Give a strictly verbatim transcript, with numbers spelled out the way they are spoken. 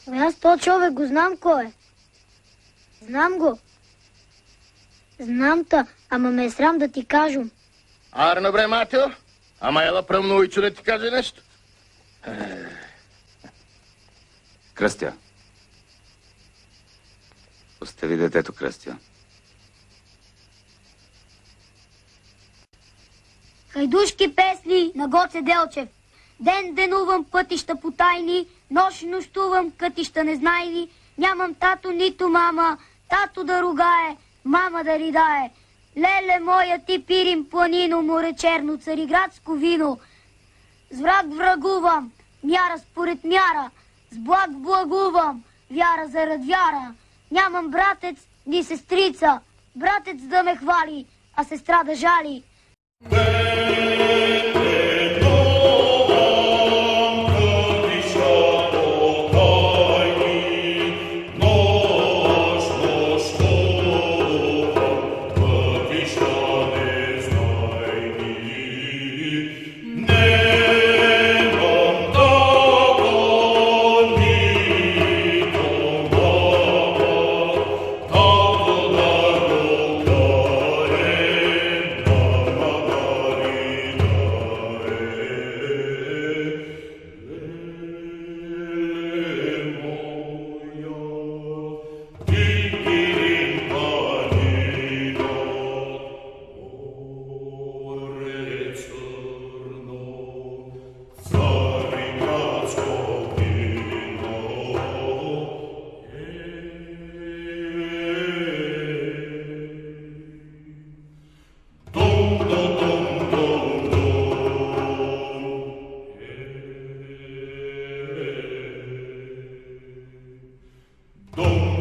Ами аз то човек го знам кой е. Знам го. Знам та, ама ме е срам да ти кажем. Арно бре, Матео, ама ела пръвнуйчо да ти каже нещо. Кръстя. Остави детето, Кръстя. Хайдушки песни на Гоце Делчев. Ден денувам пътища потайни, нощ нощувам кътища незнайни. Нямам тато, нито мама, тато да ругае, мама да ридае. Леле моя, ти пирим планино, море черно, цариградско вино. С враг врагувам, мяра според мяра, с благ благувам, вяра зарад вяра. Нямам братец, ни сестрица, братец да ме хвали, а сестра да жали. Dum